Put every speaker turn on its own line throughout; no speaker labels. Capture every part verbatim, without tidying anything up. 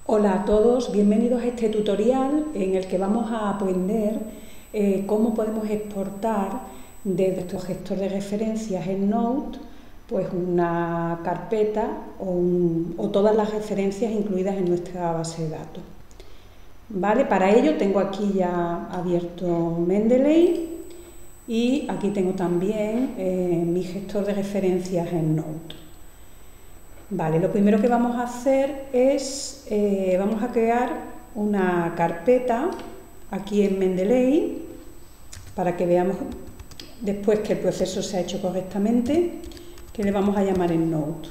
Hola a todos, bienvenidos a este tutorial en el que vamos a aprender eh, cómo podemos exportar desde nuestro gestor de referencias en Note pues una carpeta o, un, o todas las referencias incluidas en nuestra base de datos. Vale, para ello tengo aquí ya abierto Mendeley y aquí tengo también eh, mi gestor de referencias en Note. Vale, lo primero que vamos a hacer es, eh, vamos a crear una carpeta aquí en Mendeley para que veamos después que el proceso se ha hecho correctamente, que le vamos a llamar en Note.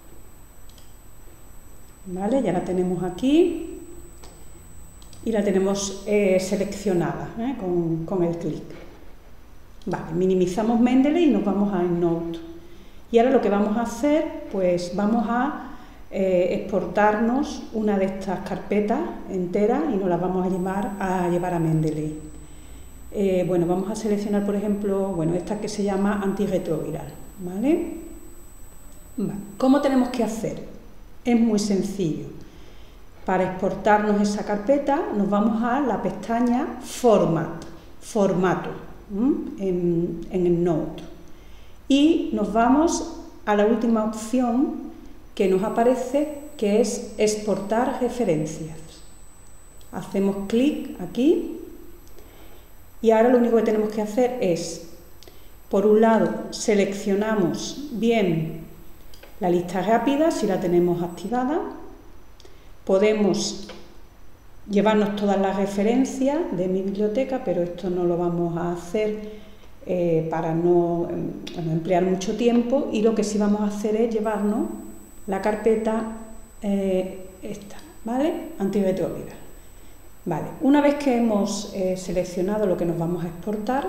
Vale, ya la tenemos aquí y la tenemos eh, seleccionada ¿eh? con, con el clic. Vale, minimizamos Mendeley y nos vamos a Note. Y ahora lo que vamos a hacer, pues vamos a eh, exportarnos una de estas carpetas enteras y nos las vamos a llevar a, llevar a Mendeley. Eh, bueno, vamos a seleccionar, por ejemplo, bueno, esta que se llama antirretroviral, ¿vale? Vale. ¿Cómo tenemos que hacer? Es muy sencillo. Para exportarnos esa carpeta nos vamos a la pestaña Format, Formato, ¿m? en, en el Note. Y nos vamos a la última opción que nos aparece, que es exportar referencias. Hacemos clic aquí y ahora lo único que tenemos que hacer es, por un lado, seleccionamos bien la lista rápida, si la tenemos activada. Podemos llevarnos todas las referencias de mi biblioteca, pero esto no lo vamos a hacer Eh, para no, eh, no emplear mucho tiempo, y lo que sí vamos a hacer es llevarnos la carpeta eh, esta, ¿vale? Antirretroviral. Vale, una vez que hemos eh, seleccionado lo que nos vamos a exportar,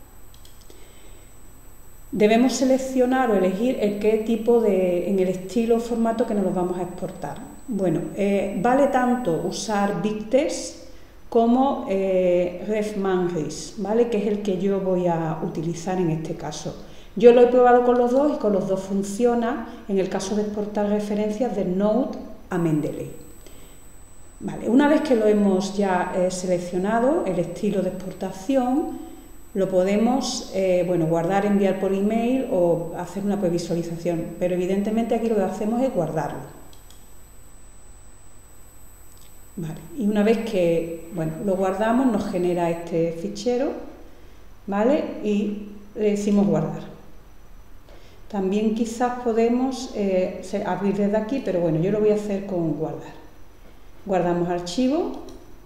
debemos seleccionar o elegir el qué tipo de, en el estilo o formato que nos lo vamos a exportar. Bueno, eh, vale tanto usar BigText como eh, RefManris, ¿vale? Que es el que yo voy a utilizar en este caso. Yo lo he probado con los dos y con los dos funciona en el caso de exportar referencias de Note a Mendeley. Vale, una vez que lo hemos ya eh, seleccionado, el estilo de exportación, lo podemos eh, bueno, guardar, enviar por email o hacer una previsualización, pero evidentemente aquí lo que hacemos es guardarlo. Vale, y una vez que bueno, lo guardamos, nos genera este fichero, ¿vale? Y le decimos guardar. También quizás podemos eh, abrir desde aquí, pero bueno, yo lo voy a hacer con guardar. Guardamos archivo,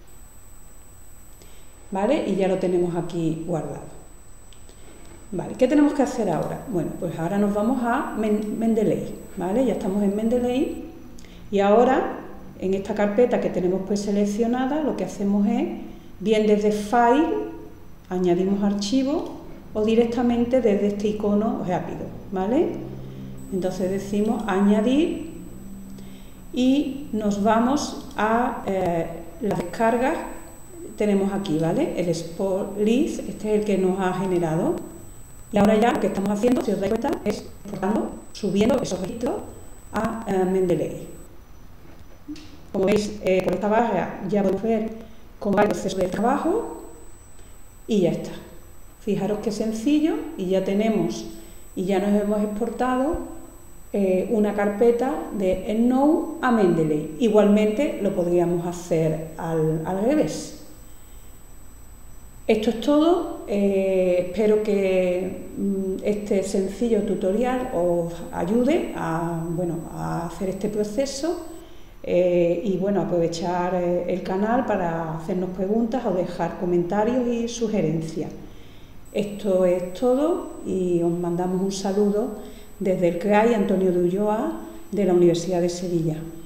¿vale? Y ya lo tenemos aquí guardado. Vale, ¿qué tenemos que hacer ahora? Bueno, pues ahora nos vamos a Mendeley, ¿vale? Ya estamos en Mendeley y ahora en esta carpeta que tenemos pues seleccionada, lo que hacemos es, bien desde File, añadimos archivo, o directamente desde este icono rápido, ¿vale? Entonces decimos añadir y nos vamos a eh, las descargas. Tenemos aquí, ¿vale? El Export List, este es el que nos ha generado. Y ahora ya lo que estamos haciendo, si os dais cuenta, es exportando, subiendo esos registros a eh, Mendeley. Como veis, eh, por esta barra ya podemos ver cómo va el proceso de trabajo y ya está. Fijaros qué sencillo, y ya tenemos y ya nos hemos exportado eh, una carpeta de EndNote a Mendeley. Igualmente lo podríamos hacer al, al revés. Esto es todo. Eh, espero que mm, este sencillo tutorial os ayude a, bueno, a hacer este proceso. Eh, y bueno, aprovechar eh, el canal para hacernos preguntas o dejar comentarios y sugerencias. Esto es todo y os mandamos un saludo desde el C R A I Antonio de Ulloa de la Universidad de Sevilla.